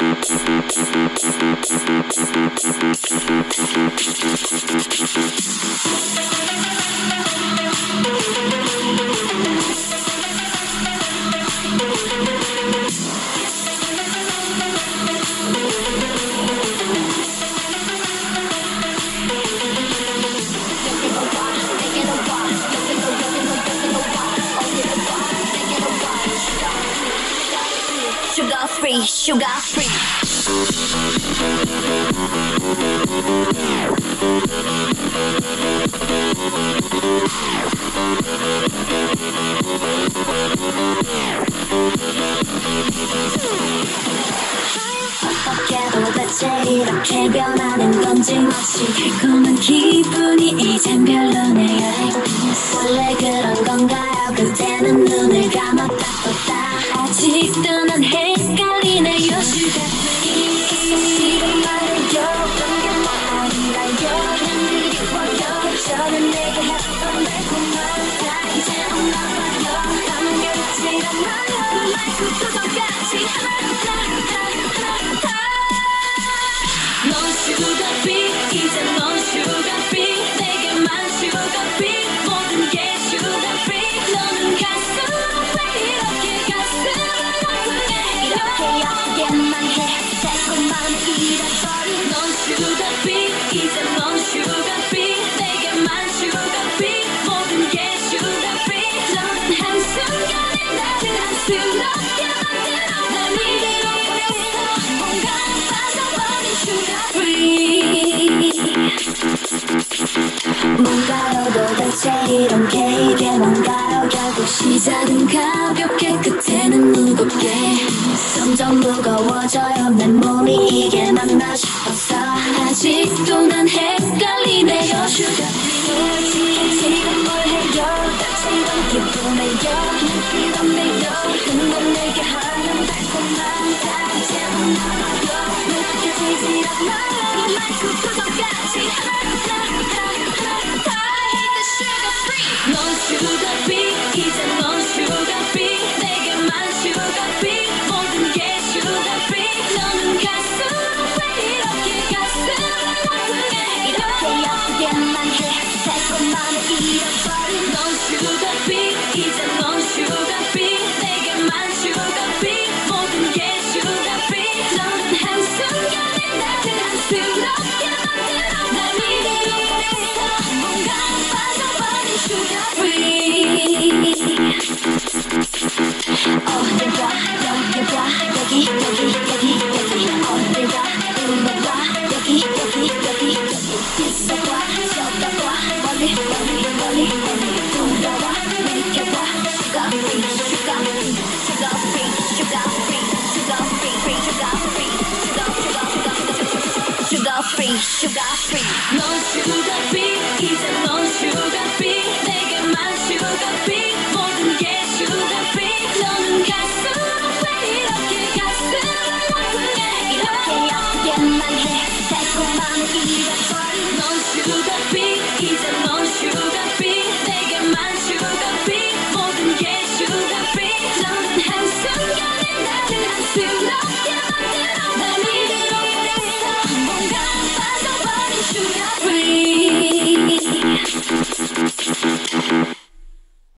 Sugar free, sugar free. 어떻게도 대체 이렇게 변하는 건지 마치 달콤한 기분이 이젠 별로네요. 원래 그런 건가요? 그때는 눈을 감았다 떴다 아직도 난 헷갈리네요. Sugar free 지금 말해요. 그런 게 뭐 아니라요. 그냥 그리워요. 저는 내게 했던 달콤한 다 이제 없나봐요. 가면 열지 않아요. 말고 표정까지 넌 sugar free 이제 넌 sugar free 내게만 sugar free 모든 게 sugar free 너는 갈수록 왜 이렇게 가슴을 아프게 이렇게 아프게만 해 달콤한 잃어버린 넌 sugar free 이제 넌 sugar free 내게만 sugar free 모든 게 sugar free 너는 한순간에 나를 안쓰럽게 만들어 날 이대로 버렸어 뭔가 빠져버린 sugar free 뭔가요 도대체 이런 게 이게 뭔가요 결국 시작은 가볍게 끝에는 무겁게 점점 무거워져요 내 몸이 이게 맞나 싶어서 아직도 난 헷갈리네요. Sugar free 지금 뭘 해요 대체 이런 기분이에요 그냥 이렇네요 그건 내게 하는 달콤한 다 이제 없나봐요 느껴지지 않아요 말고 표정까지 넌 sugar free 이제 넌 sugar free 내게만 sugar free 모든 게 sugar free 너는 갈수록 왜 이렇게 가슴을 아프게 이렇게 아프게만 해 달콤함을 잃어버린 넌 sugar free 이제 넌 sugar free 내게만 sugar free 모든 게 sugar free 너는 한순간에 나를 안쓰럽게 만들어 날 이대로 버렸어 뭔가 빠져버린 sugar free 어딜 봐 여기 봐 여기 여기 여기 여기 어딜 봐 일로 와 여기 여기 여기 여기 있어 봐 저다 봐 멀리 멀리 멀리 멀리 돌아와 느껴봐 sugar free sugar free sugar free sugar free sugar free free sugar free sugar sugar sugar sugar free sugar free 넌 sugar free